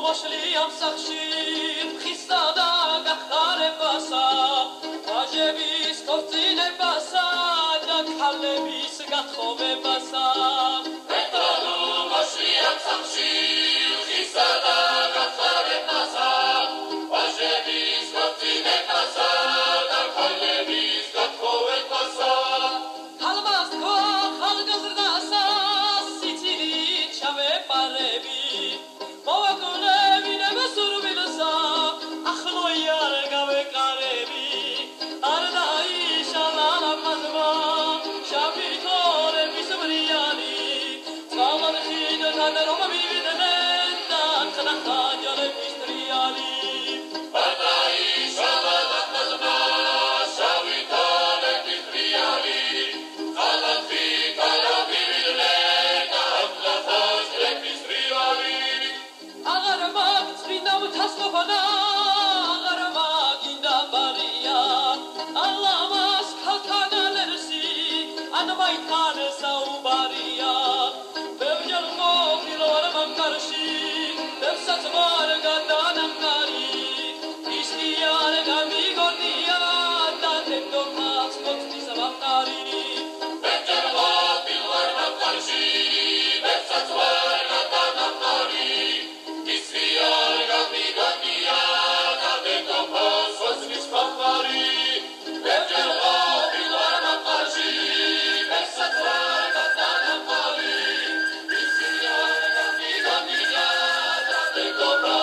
მოშლი ამ სახში ხისა და გახარებასა ვაჟების ქორწინებასა და ქალების გათხოვებასა ეთანუ მოშლი ამ სახში ხისა და გახარებასა ვაჟების ქორწინებასა და ქალების გათხოვებასა ხალბას თქო ხალგაზრდასა სიცილით ჩავეპარები მოვაკუნებინებ სურვილსა ახლოი არ გავეკარები არ დაიშალა ლამაზმა შაბითორების ბრიანი წამარხიდთან რომ მივიდნენ და ხნახა ჯალების ტრიალი არ დაიშალა ლამაზმა შაბითორების ბრიანი წამარხიდთან რომ მივიდნენ და ხნახა ჯალების ტრიალი აღარ მაგწვიდა მთასყოფანა აღარ მაგინდა ბარია ალამას ქალთან ალერსი ან მაითან საუბარია ბევრჯერ ყოფილ ვარ მამკარში ბევრსაც ვარ გადანამყარი ის კი არ გამიგონია და დედოფალს მოწმის ვამყარი ბევრჯერ ყოფილ ვარ მამკარში ბევრსაც ვარ გადანამყარი ის კი არ გამიგონია და დედოფალს მოწმის ვამყარი ბევრჯერ ყოფილ ვარ მამკარში ბევრსაც ვარ გადანამყარი ის კი არ გამიგონია და დედოფალს